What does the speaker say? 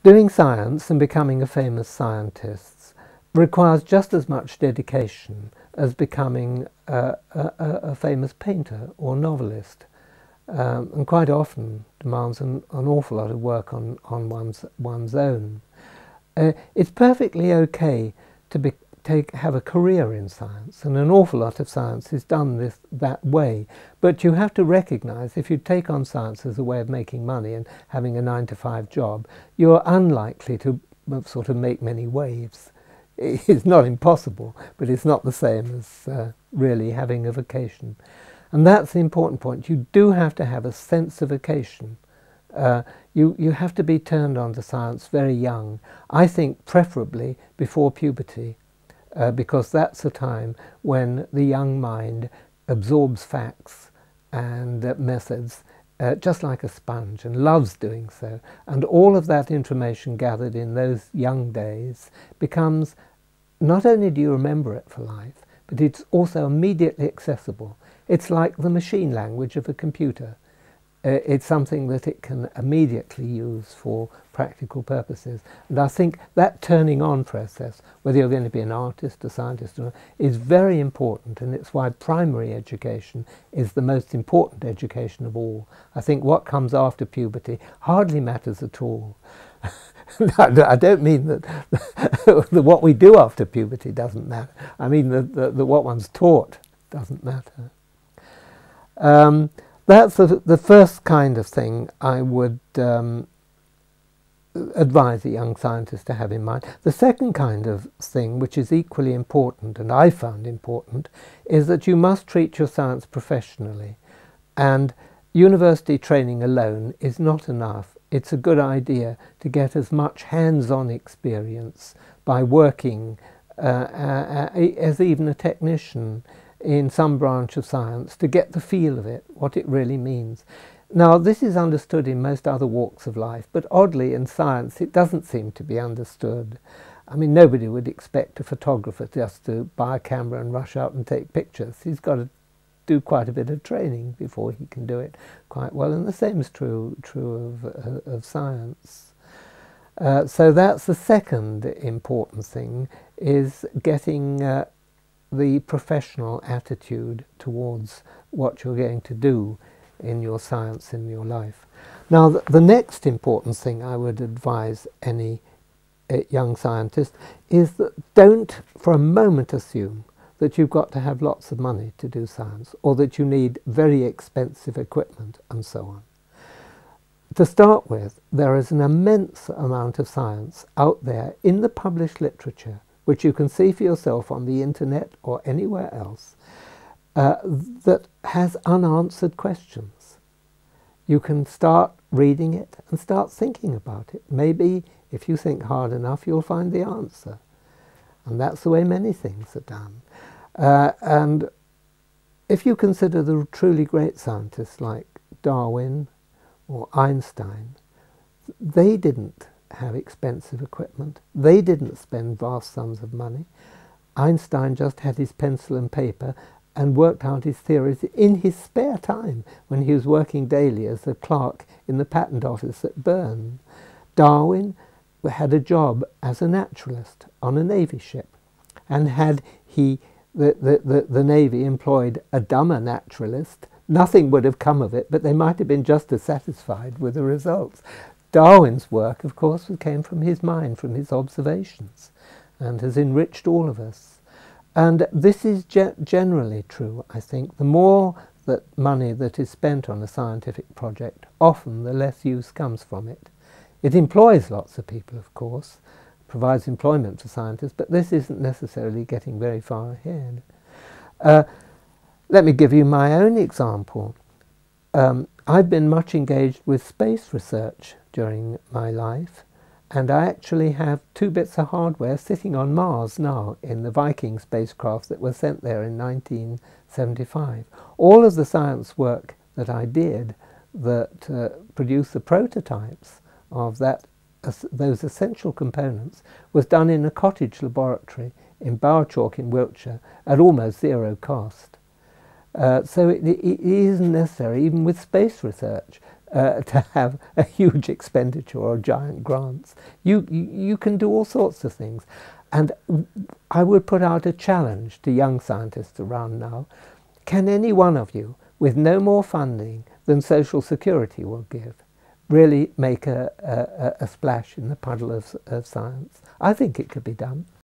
Doing science and becoming a famous scientist requires just as much dedication as becoming a famous painter or novelist, and quite often demands an awful lot of work on one's own. It's perfectly okay to have a career in science, and an awful lot of science is done that way, but you have to recognize if you take on science as a way of making money and having a 9-to-5 job, you're unlikely to sort of make many waves. It's not impossible, but it's not the same as really having a vocation. And that's the important point. You do have to have a sense of vocation. You have to be turned on to science very young. I think preferably before puberty, because that's the time when the young mind absorbs facts and methods just like a sponge, and loves doing so. And all of that information gathered in those young days becomes, not only do you remember it for life, but it's also immediately accessible. It's like the machine language of a computer. It's something that it can immediately use for practical purposes. And I think that turning on process, whether you're going to be an artist, a scientist, or not, is very important, and it's why primary education is the most important education of all. I think what comes after puberty hardly matters at all. I don't mean that what we do after puberty doesn't matter. I mean that what one's taught doesn't matter. That's the first kind of thing I would advise a young scientist to have in mind. The second kind of thing, which is equally important, and I found important, is that you must treat your science professionally. And university training alone is not enough. It's a good idea to get as much hands-on experience by working as even a technician in some branch of science, to get the feel of it, what it really means. Now, this is understood in most other walks of life, but oddly in science it doesn't seem to be understood. I mean, nobody would expect a photographer just to buy a camera and rush out and take pictures. He's got to do quite a bit of training before he can do it quite well, and the same is true of science. So that's the second important thing, is getting the professional attitude towards what you're going to do in your science, in your life. Now, the next important thing I would advise any young scientist is that don't for a moment assume that you've got to have lots of money to do science, or that you need very expensive equipment and so on. To start with, there is an immense amount of science out there in the published literature, which you can see for yourself on the internet or anywhere else, that has unanswered questions. You can start reading it and start thinking about it. Maybe if you think hard enough, you'll find the answer. And that's the way many things are done. And if you consider the truly great scientists like Darwin or Einstein, they didn't have expensive equipment. They didn't spend vast sums of money. Einstein just had his pencil and paper and worked out his theories in his spare time when he was working daily as a clerk in the patent office at Bern. Darwin had a job as a naturalist on a Navy ship, and had the Navy employed a dumber naturalist, nothing would have come of it, but they might have been just as satisfied with the results. Darwin's work, of course, came from his mind, from his observations, and has enriched all of us. And this is generally true, I think. The more money that is spent on a scientific project, often the less use comes from it. It employs lots of people, of course, provides employment for scientists, but this isn't necessarily getting very far ahead. Let me give you my own example. I've been much engaged with space research during my life, and I actually have 2 bits of hardware sitting on Mars now in the Viking spacecraft that was sent there in 1975. All of the science work that I did that produced the prototypes of those essential components was done in a cottage laboratory in Bowerchalk in Wiltshire at almost zero cost. So it isn't necessary, even with space research, to have a huge expenditure or giant grants. You can do all sorts of things. And I would put out a challenge to young scientists around now. Can any one of you, with no more funding than Social Security will give, really make a splash in the puddle of science? I think it could be done.